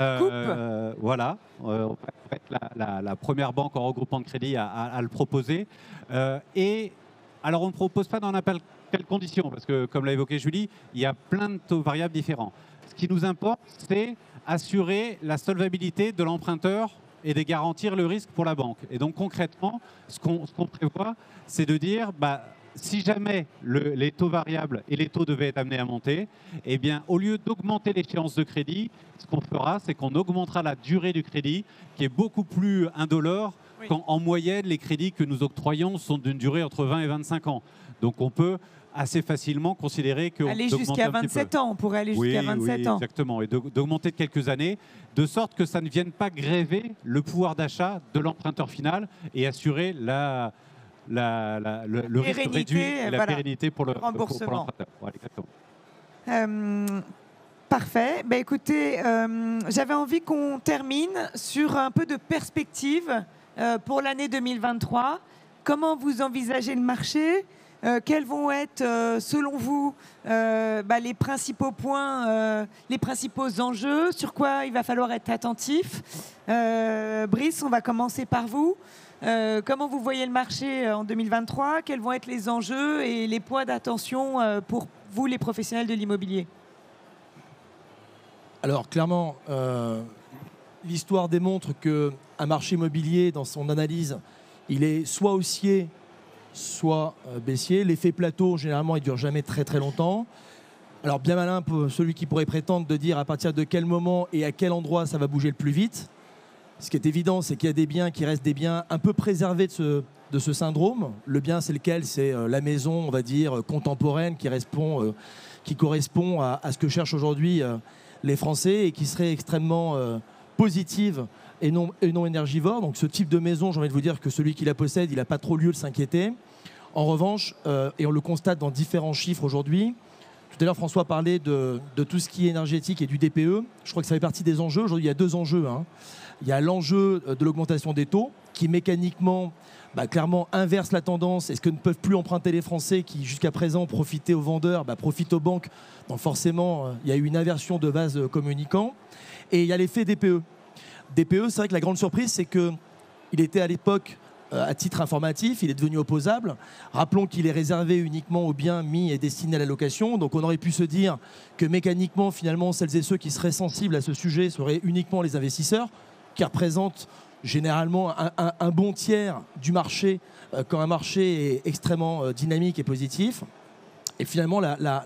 Voilà, on va être la première banque en regroupement de crédits à le proposer. Et alors, on ne propose pas dans n'importe quelles conditions, parce que, comme l'a évoqué Julie, il y a plein de taux variables différents. Ce qui nous importe, c'est assurer la solvabilité de l'emprunteur et de garantir le risque pour la banque. Et donc, concrètement, ce qu'on prévoit, c'est de dire, si jamais les taux variables et les taux devaient être amenés à monter, eh bien, au lieu d'augmenter l'échéance de crédit, ce qu'on fera, c'est qu'on augmentera la durée du crédit, qui est beaucoup plus indolore, quand en moyenne, les crédits que nous octroyons sont d'une durée entre 20 et 25 ans. Donc, on peut assez facilement considérer qu'on aller jusqu'à 27 ans, on pourrait aller jusqu'à 27 ans. Exactement, et d'augmenter de quelques années, de sorte que ça ne vienne pas gréver le pouvoir d'achat de l'emprunteur final et assurer le risque réduit et la pérennité pour l'emprunteur. Voilà, exactement. Parfait. Écoutez, j'avais envie qu'on termine sur un peu de perspective pour l'année 2023. Comment vous envisagez le marché ? Quels vont être, selon vous, les principaux points, les principaux enjeux, sur quoi il va falloir être attentif? Brice, on va commencer par vous. Comment vous voyez le marché en 2023? Quels vont être les enjeux et les points d'attention pour vous, les professionnels de l'immobilier? Alors, clairement, l'histoire démontre qu'un marché immobilier, dans son analyse, il est soit haussier, soit baissier. L'effet plateau, généralement, il ne dure jamais très très longtemps. Alors bien malin pour celui qui pourrait prétendre de dire à partir de quel moment et à quel endroit ça va bouger le plus vite. Ce qui est évident, c'est qu'il y a des biens qui restent des biens un peu préservés de ce syndrome. Le bien, c'est lequel? C'est la maison, on va dire, contemporaine, qui correspond à ce que cherchent aujourd'hui les Français et qui serait extrêmement positive et non énergivore. Donc ce type de maison, j'ai envie de vous dire que celui qui la possède, il n'a pas trop lieu de s'inquiéter. En revanche, et on le constate dans différents chiffres aujourd'hui, tout à l'heure François parlait de tout ce qui est énergétique et du DPE. Je crois que ça fait partie des enjeux. Aujourd'hui, il y a deux enjeux. Il y a l'enjeu de l'augmentation des taux qui mécaniquement, clairement inverse la tendance. Est-ce que ne peuvent plus emprunter les Français qui jusqu'à présent profitaient aux vendeurs, profitent aux banques. Donc forcément, il y a eu une inversion de vase communicant. Et il y a l'effet DPE. DPE, c'est vrai que la grande surprise, c'est qu'il était à l'époque, à titre informatif, il est devenu opposable. Rappelons qu'il est réservé uniquement aux biens mis et destinés à la location. Donc on aurait pu se dire que mécaniquement, finalement, celles et ceux qui seraient sensibles à ce sujet seraient uniquement les investisseurs, qui représentent généralement un bon tiers du marché quand un marché est extrêmement dynamique et positif. Et finalement,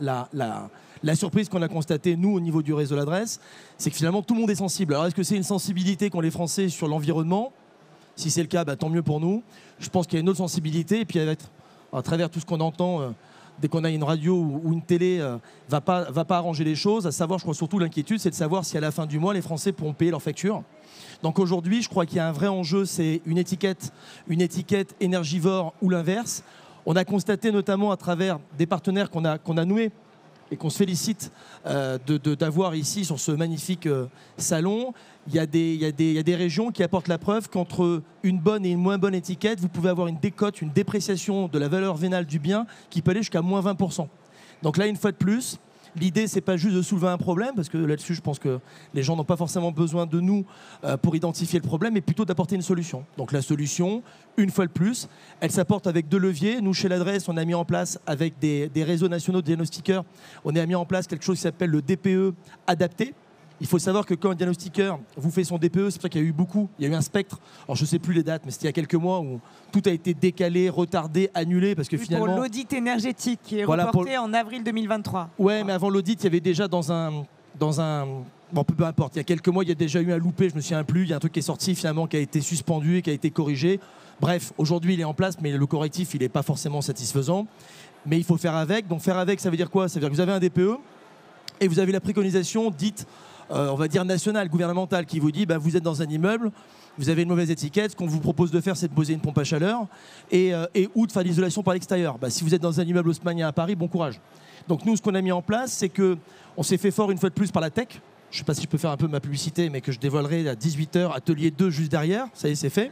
la surprise qu'on a constatée, nous, au niveau du réseau L'Adresse, c'est que finalement, tout le monde est sensible. Alors, est-ce que c'est une sensibilité qu'ont les Français sur l'environnement? Si c'est le cas, tant mieux pour nous. Je pense qu'il y a une autre sensibilité. Et puis, à travers tout ce qu'on entend, dès qu'on a une radio ou une télé, va pas arranger les choses. À savoir, je crois surtout l'inquiétude, c'est de savoir si à la fin du mois, les Français pourront payer leurs factures. Donc aujourd'hui, je crois qu'il y a un vrai enjeu, c'est une étiquette énergivore ou l'inverse. On a constaté notamment à travers des partenaires qu'on a noués et qu'on se félicite d'avoir ici sur ce magnifique salon. Il y a des régions qui apportent la preuve qu'entre une bonne et une moins bonne étiquette, vous pouvez avoir une décote, une dépréciation de la valeur vénale du bien qui peut aller jusqu'à moins 20%. Donc là, une fois de plus, l'idée, c'est pas juste de soulever un problème, parce que là-dessus, je pense que les gens n'ont pas forcément besoin de nous pour identifier le problème, mais plutôt d'apporter une solution. Donc la solution, une fois de plus, elle s'apporte avec deux leviers. Nous, chez L'Adresse, on a mis en place, avec des réseaux nationaux de diagnostiqueurs, on a mis en place quelque chose qui s'appelle le DPE adapté. Il faut savoir que quand un diagnostiqueur vous fait son DPE, c'est pour ça qu'il y a eu un spectre. Alors je ne sais plus les dates, mais c'était il y a quelques mois où tout a été décalé, retardé, annulé, parce que finalement... Pour l'audit énergétique qui est reporté en avril 2023. Ouais, mais avant l'audit, il y avait déjà dans un Bon, peu importe. Il y a quelques mois, il y a déjà eu un loupé, je me souviens plus. Il y a un truc qui est sorti finalement, qui a été suspendu et qui a été corrigé. Bref, aujourd'hui, il est en place, mais le correctif, il n'est pas forcément satisfaisant. Mais il faut faire avec. Donc faire avec, ça veut dire quoi? Ça veut dire que vous avez un DPE et vous avez la préconisation dite, on va dire nationale, gouvernementale, qui vous dit, vous êtes dans un immeuble, vous avez une mauvaise étiquette, ce qu'on vous propose de faire, c'est de poser une pompe à chaleur et ou de faire l'isolation par l'extérieur. Si vous êtes dans un immeuble haussmannien à Paris, bon courage. Donc nous, ce qu'on a mis en place, c'est qu'on s'est fait fort une fois de plus par la tech. Je ne sais pas si je peux faire un peu ma publicité, mais que je dévoilerai à 18h, atelier 2 juste derrière. Ça y est, c'est fait.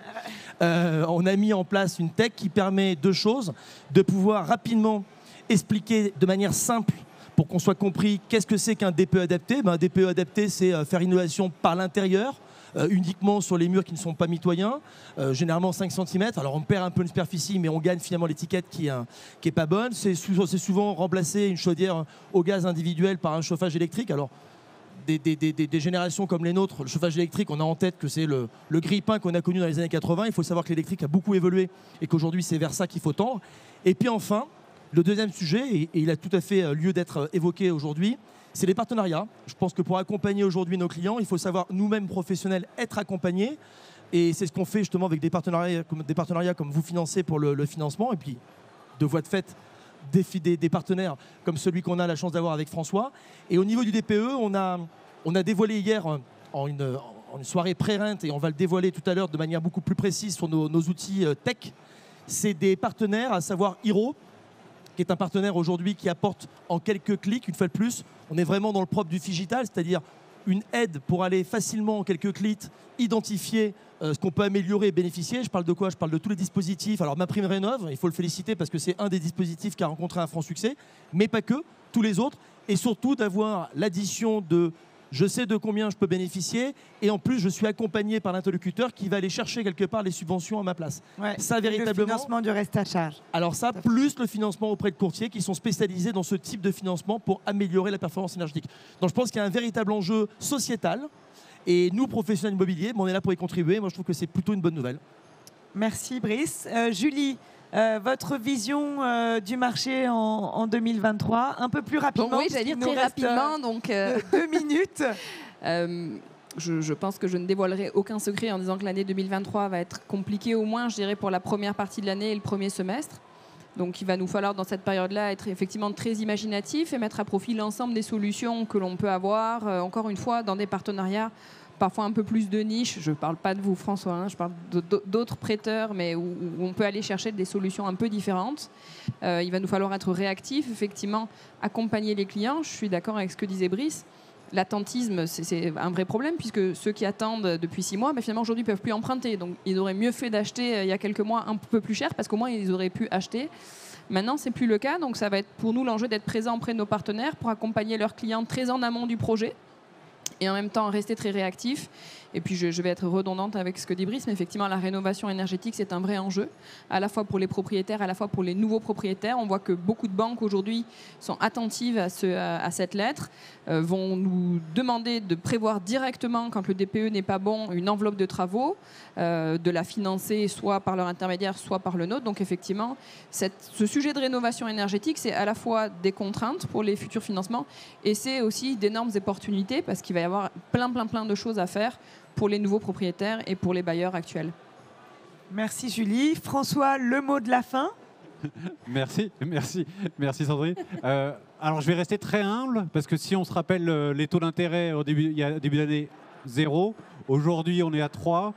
On a mis en place une tech qui permet deux choses. De pouvoir rapidement expliquer de manière simple, pour qu'on soit compris, qu'est-ce que c'est qu'un DPE adapté. Un DPE adapté, c'est faire innovation par l'intérieur, uniquement sur les murs qui ne sont pas mitoyens, généralement 5 cm. Alors on perd un peu une superficie, mais on gagne finalement l'étiquette qui est pas bonne. C'est souvent remplacer une chaudière au gaz individuel par un chauffage électrique. Alors des générations comme les nôtres, le chauffage électrique, on a en tête que c'est le grille-pain qu'on a connu dans les années 80. Il faut savoir que l'électrique a beaucoup évolué et qu'aujourd'hui, c'est vers ça qu'il faut tendre. Et puis enfin, le deuxième sujet, et il a tout à fait lieu d'être évoqué aujourd'hui, c'est les partenariats. Je pense que pour accompagner aujourd'hui nos clients, il faut savoir, nous-mêmes professionnels, être accompagnés. Et c'est ce qu'on fait justement avec des partenariats comme vous financez pour le financement. Et puis, de voie de fait, des partenaires comme celui qu'on a la chance d'avoir avec François. Et au niveau du DPE, on a dévoilé hier en une soirée pré-rente, et on va le dévoiler tout à l'heure de manière beaucoup plus précise sur nos outils tech. C'est des partenaires, à savoir Hiro, qui est un partenaire aujourd'hui qui apporte en quelques clics, une fois de plus, on est vraiment dans le propre du digital, c'est-à-dire une aide pour aller facilement en quelques clics identifier ce qu'on peut améliorer et bénéficier. Je parle de quoi? Je parle de tous les dispositifs. Alors MaPrimeRénov', il faut le féliciter parce que c'est un des dispositifs qui a rencontré un franc succès, mais pas que, tous les autres, et surtout d'avoir l'addition de je sais de combien je peux bénéficier, et en plus je suis accompagné par l'interlocuteur qui va aller chercher quelque part les subventions à ma place. Ouais, ça véritablement. Le financement du reste à charge. Alors ça, plus le financement auprès de courtiers qui sont spécialisés dans ce type de financement pour améliorer la performance énergétique. Donc je pense qu'il y a un véritable enjeu sociétal, et nous, professionnels immobiliers, on est là pour y contribuer. Moi je trouve que c'est plutôt une bonne nouvelle. Merci Brice. Julie, votre vision du marché en 2023, un peu plus rapidement. Oui, j'allais dire très rapidement. Donc, 2 minutes. Je pense que je ne dévoilerai aucun secret en disant que l'année 2023 va être compliquée, au moins, je dirais, pour la première partie de l'année et le premier semestre. Donc il va nous falloir dans cette période-là être effectivement très imaginatif et mettre à profit l'ensemble des solutions que l'on peut avoir, encore une fois, dans des partenariats parfois un peu plus de niche. Je ne parle pas de vous, François, hein, je parle d'autres prêteurs, mais où on peut aller chercher des solutions un peu différentes. Il va nous falloir être réactif, effectivement, accompagner les clients. Je suis d'accord avec ce que disait Brice. L'attentisme, c'est un vrai problème, puisque ceux qui attendent depuis 6 mois, finalement, aujourd'hui, ne peuvent plus emprunter. Donc, ils auraient mieux fait d'acheter il y a quelques mois un peu plus cher, parce qu'au moins, ils auraient pu acheter. Maintenant, ce n'est plus le cas. Donc, ça va être pour nous l'enjeu d'être présent auprès de nos partenaires pour accompagner leurs clients très en amont du projet et en même temps rester très réactif. Et puis je vais être redondante avec ce que dit Brice, mais effectivement la rénovation énergétique c'est un vrai enjeu, à la fois pour les propriétaires, à la fois pour les nouveaux propriétaires. On voit que beaucoup de banques aujourd'hui sont attentives à cette lettre, vont nous demander de prévoir directement, quand le DPE n'est pas bon, une enveloppe de travaux, de la financer soit par leur intermédiaire, soit par le nôtre. Donc effectivement, ce sujet de rénovation énergétique, c'est à la fois des contraintes pour les futurs financements et c'est aussi d'énormes opportunités parce qu'il va y avoir plein de choses à faire pour les nouveaux propriétaires et pour les bailleurs actuels. Merci Julie. François, le mot de la fin. Merci Sandrine. Alors je vais rester très humble parce que si on se rappelle les taux d'intérêt au début d'année 0, aujourd'hui on est à 3.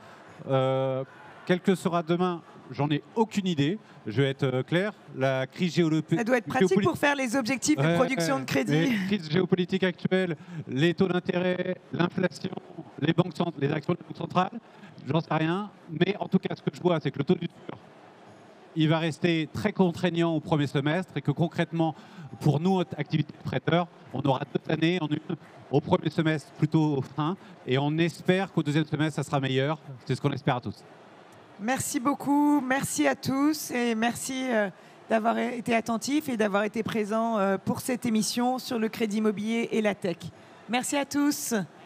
Quel que sera demain, j'en ai aucune idée. Je vais être clair. La crise géopolitique. Ça doit être pratique pour faire les objectifs de production de crédit. La crise géopolitique actuelle, les taux d'intérêt, l'inflation, les actions des banques centrales, j'en sais rien. Mais en tout cas, ce que je vois, c'est que le taux d'usure, il va rester très contraignant au premier semestre et que concrètement, pour nous, notre activité de prêteur, on aura 2 années en une. Au premier semestre, plutôt au fin. Et on espère qu'au deuxième semestre, ça sera meilleur. C'est ce qu'on espère à tous. Merci beaucoup, merci à tous et merci d'avoir été attentifs et d'avoir été présents pour cette émission sur le crédit immobilier et la tech. Merci à tous.